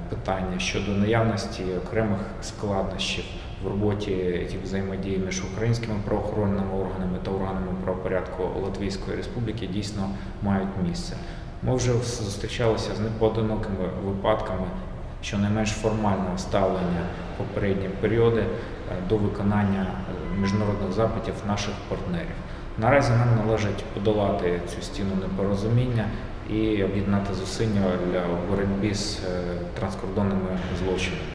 питання щодо наявності окремих складнощів в роботі взаємодії між українськими правоохоронними органами та органами правопорядку Латвійської Республіки дійсно мають місце. Ми вже зустрічалися з непоодинокими випадками щонайменш формального ставлення в попередні періоди до виконання міжнародних запитів наших партнерів. Наразі нам належить подолати цю стіну непорозуміння і об'єднати зусилля для боротьби з транскордонними злочинами.